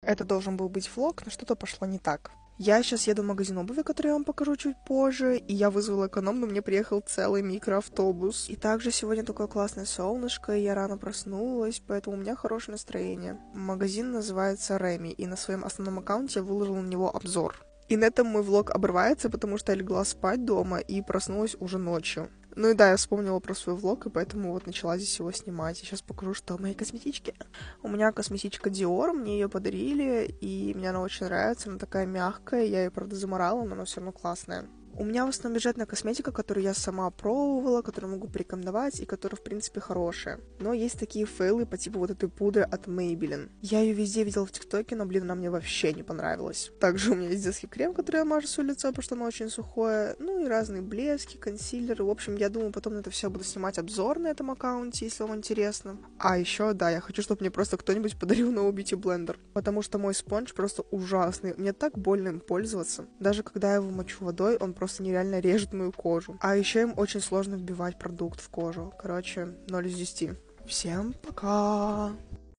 Это должен был быть влог, но что-то пошло не так. Я сейчас еду в магазин обуви, который я вам покажу чуть позже, и я вызвала эконом, но мне приехал целый микроавтобус. И также сегодня такое классное солнышко, и я рано проснулась, поэтому у меня хорошее настроение. Магазин называется Реми, и на своем основном аккаунте я выложила на него обзор. И на этом мой влог обрывается, потому что я легла спать дома и проснулась уже ночью. Ну и да, я вспомнила про свой влог, и поэтому вот начала здесь его снимать. И сейчас покажу, что в моей косметичке. У меня косметичка Dior, мне ее подарили, и мне она очень нравится, она такая мягкая, я ее, правда, заморала, но она все равно классная. У меня в основном бюджетная косметика, которую я сама пробовала, которую могу порекомендовать и которая, в принципе, хорошая. Но есть такие фейлы по типу вот этой пудры от Maybelline. Я ее везде видела в ТикТоке, но, блин, она мне вообще не понравилась. Также у меня есть детский крем, который я мажу свое лицо, потому что оно очень сухое. Ну и разные блески, консилеры. В общем, я думаю, потом на это все буду снимать обзор на этом аккаунте, если вам интересно. А еще, да, я хочу, чтобы мне просто кто-нибудь подарил новый Beauty Blender. Потому что мой спонж просто ужасный. Мне так больно им пользоваться. Даже когда я его мочу водой, он просто нереально режет мою кожу. А еще им очень сложно вбивать продукт в кожу. Короче, 0 из 10. Всем пока!